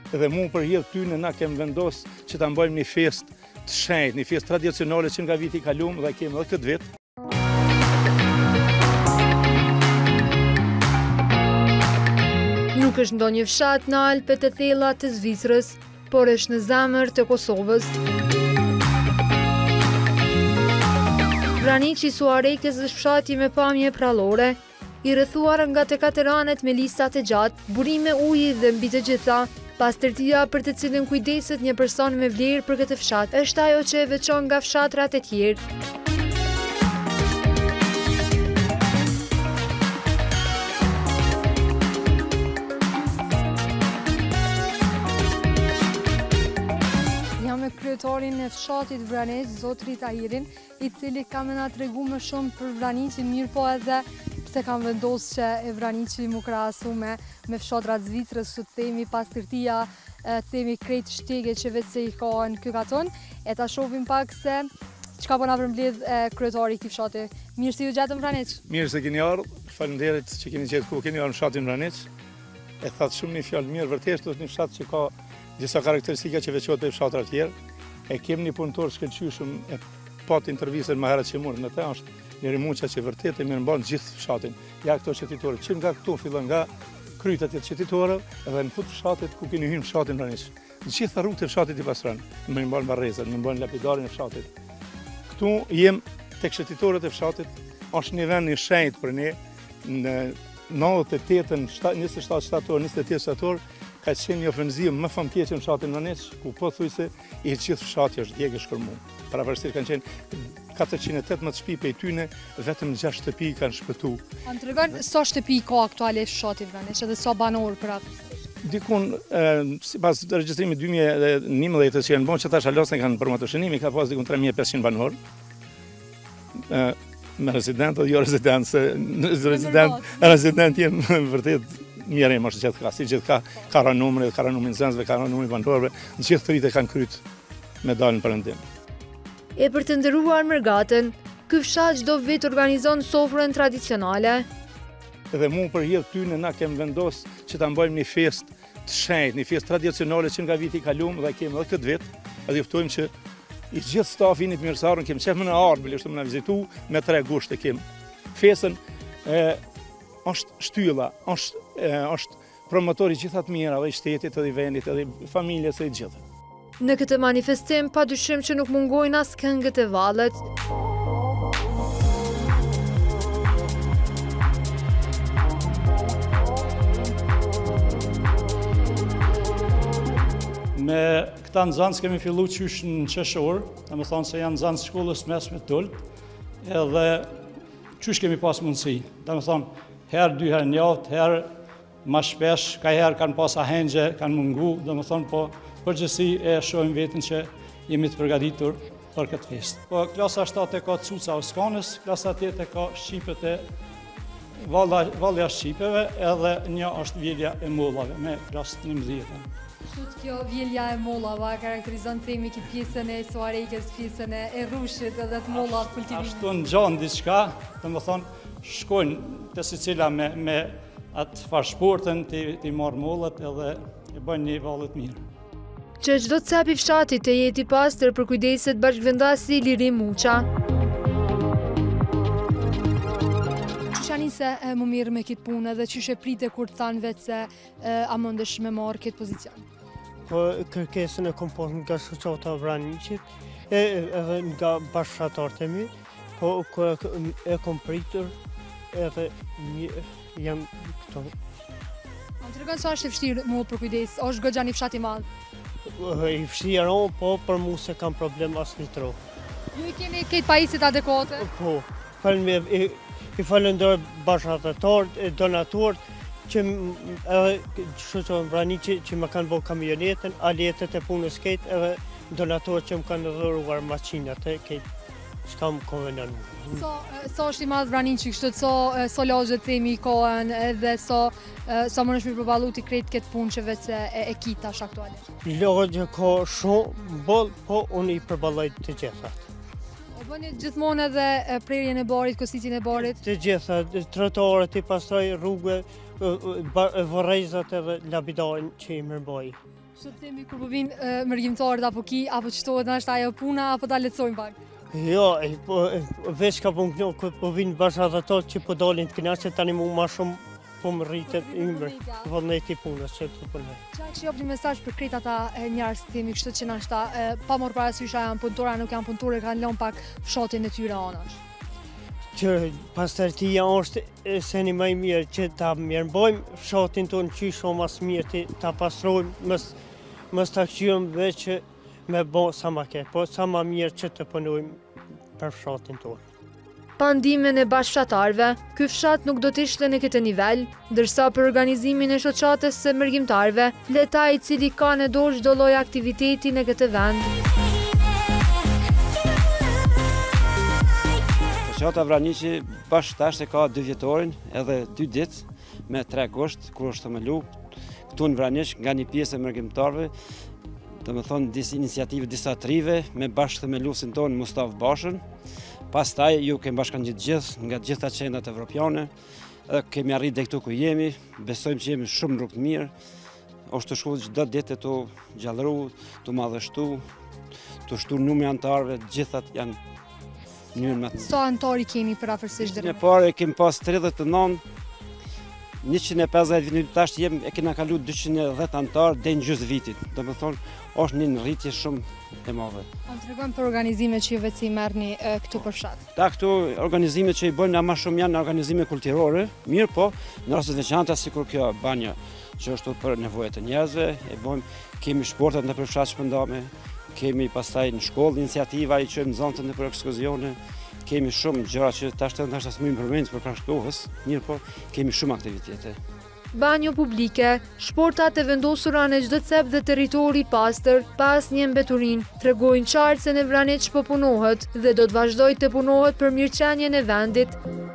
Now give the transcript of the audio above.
Dhe mu për hir tyne na kem vendos që ta mbojmë një fest të shenjtë, një fest tradicionale që nga viti i kaluar dhe kemi edhe këtë vit. Nuk është ndonjë fshat në Alpet e thella të Zvicrës, por është në zemër të Kosovës. Vraniqi Suarekës është fshati me pamje prallore, i rrethuar nga të katëranet me listat e gjatë, burime uji dhe mbi të gjitha, pastërtia për të cilën kujdeset një person me vlerë për këtë fshat, është ajo që e veçon nga fshatrat e tjerë. Jam me kryetarin e fshatit Vraneq, zotri Tahirin, i cili ka me na tregu më shumë për Vraniqin, mirë po edhe pse kam vendosur që e Vraniqi mu krahasu me fshatrat Zvicrës, që të themi pastërtia, të themi krejt shtege që vetë se i ka në ky katon, e ta shohim pak se çka po na përmbledh kryetari i këtij fshati. Mirë se ju gjatëm Vraneq. Mirë se keni ardhur, faleminderit që keni gjetur ku keni ardhur në fshatin Vraneq. E thatë shumë një fjalë mirë, vërtet është një fshat që ka disa karakteristika që veçohet për fshatra të tjerë. E kemi një punëtor shkëlqyshëm, e pat intervistën më herët që morën, atë është Njeri Muqa që vërtet e mirëmban gjithë fshatin. Ja këto qytetorë, që nga këtu fillon nga krytat e qytetorëve edhe në fund fshatit ku keni hyrë në fshatin Vraneq. Gjitha rrugët e fshatit i pastron, më mirëmban barrezat, më mirëmban lapidarin e fshatit. Këtu jem tek qytetorët e fshatit, është një vend i shenjtë për ne. Në 98-ën, 27 shtator, 28 shtator, ka qenë një ofenzivë më famkeqe në fshatin Vraneq, ku pothuajse i gjithë fshati është djegë shkërmu. Paraparsisht kanë qenë 418 shtëpi prej tyne, vetëm 6 shtëpi kanë shpëtu. A më tregon sa shtëpi ka aktualisht fshati Vraneq edhe sa banor për atë? Dikun, sipas regjistrimit 2011 që janë bën që tash alasën kanë për motoshënimi, ka pas dikun 3500 banor. Me rezident dhe jo rezident, se rezident jenë vërtet mirë më është gjithë ka, si gjithë ka ranumrit, ka ranumrin zënësve, ka ranumrin banorëve, në gjithë të rritë kanë kryt me dalën përëndim. E për të ndëruar mërgatën, ky fshat çdo vit organizon sofrën tradicionale. Dhe mu për hir tyne na kem vendos që ta mbojmë një fest të shenjtë, një fest tradicionale që nga viti i kaluar dhe kemi edhe këtë vit, edhe juftojmë që i gjithë stafi i mirësarën kemi qef më në ardhmë, ishte më na vizitu me 3 gusht e kemi. Festën është shtylla, është promotori gjitha të mira dhe i shtetit edhe i vendit edhe i familjes e i gjithë. Në këtë manifestim padyshim që nuk mungojnë as këngët e vallet. Me këta nxënës kemi fillu qysh në qeshor, dhe me thonë se janë nxënës shkollës mesme tull, edhe qysh kemi pas mundësi. Dhe me thonë, herë 2 herë njavët, herë ma shpesh, ka herë kanë pas ahengje, kanë mungu, dhe me thonë, po përgjësi e shohim vetën që jemi të përgatitur për këtë fest. Po klasa 7 e ka cuca Oskanës, klasa 8 e ka Shqipet e Vallja Shqipeve, edhe një është Vjelja e Mollave, me klasë 11. Shut kjo Vjelja e Mollava karakterizon themi këtë pjesën e Suarekës, pjesën e Rrushit edhe të mollat kultivimit. Ashtu në gjanë diçka, dhe më thonë, shkojnë të sicila me atë farshportën të i marrë mollat edhe e bëjnë një vallet mirë. Që çdo cep i fshatit të jetë i pastër për kujdeset bashkëvendasi Njeri Muqa. Qysh anise më mirë me këtë punë dhe qysh e prite kur të thanë vetë se a mëndesh me marrë këtë pozicion? Po kërkesën e kom pas nga shoqata Vraniqit, edhe nga bashkëfshatarët e mi, po e kom pritur edhe jam këto. Më tregon sa është e vështirë mu për kujdes, është goxha një fshat i madh? I vështirë, po për mu se kam problem as një tro. Ju i keni këtë pajisit adekuate? Po, i falenderoj bashkëfshatarët, donatorët, që shoqata Vraniqi që më kanë bërë kamionetën, aletet e punës këtë, edhe donatorët që më kanë dhuruar makinat e këtë. Shka më konvenon. Sa është i madh Vraniqi, kështu so lozhet themi i kohën edhe sa më nëshmi përballu t'i krejt këtë punë që vetë se e kita është aktualisht? Lozhe ka shumë boll, po unë i përballoj të gjithat. O bëni gjithmonë edhe prerjen e barit, kosicin e barit? Të gjitha, trotuarët i pastroj, rrugë, vorrezat edhe lapidarin që i mirëboj. Kështu të themi kur po vinë mërgjimtarët apo apo çtohet është ajo puna apo ta lehtësojmë pak? Jo, veç ka po këno, po vinë bashkë ato që po dalin të kënaqë tani më shumë po më rritet ymër, vullneti punës që të punoj. Çfarë kishte një mesazh për krejt ata njerëz të themi kështu që nashta pa marrë parasysh a janë punëtora, nuk janë punëtore, kanë lënë pak fshatin e tyre anash. Që pastërtia është seni më i mirë që ta mirëmbojmë fshatin tonë qysh o mas mirë ta pastrojmë, mos ta kthejmë veç me bo sa më ke, po sa më mirë që të punojmë për fshatin tonë. Pa ndihmën e bashkëfshatarëve, ky fshat nuk do të ishte në këtë nivel, ndërsa për organizimin e shoqatës së mërgjimtarëve, leta i cili ka në dorë çdo lloj aktiviteti në këtë vend. Shoqata Vraniqi bashkëtash e ka 2 vjetorin edhe 2 ditë me 3 gusht, kur është themelu këtu në Vraniq nga një pjesë e mërgjimtarëve, domethënë disa iniciativë, disa trive me bashkëthemeluesin tonë Mustaf Bashën. Pastaj ju kemi bashkangjitur gjithë nga gjitha qendrat evropiane, edhe kemi arritë deri këtu ku jemi, besojmë që jemi shumë rrugë të mirë. Është të shkuar çdo ditë të gjallëru, të madhështu, të shtuar numrin antarëve, gjithat janë në mënyrë më të. Sa antarë keni për afërsisht deri? Në parë kemi pas 39, 150 vjet tash e kena kalu 210 antarë deri në gjysmë vitit. Domethënë është një rritje shumë e madhe. Më tregojmë për organizimet që juve si merrni këtu për fshat. Ta këtu organizimet që i bëjmë më shumë janë organizime kulturore, mirë po në raste të veçanta sikur kjo banja që është për nevojat e njerëzve, e bëjmë, kemi sportet në për fshat shpëndame, kemi pastaj në shkollë iniciativa i që nxënësit në për ekskursione, kemi shumë gjëra që tash smuim përmend për praktikohës, mirë po kemi shumë aktivitete. Banjo publike, shportat e vendosura në çdo cep dhe territori i pastër, pas një mbeturin, tregojnë qartë se në Vraniq po punohet dhe do të vazhdojë të punohet për mirëqenien e vendit.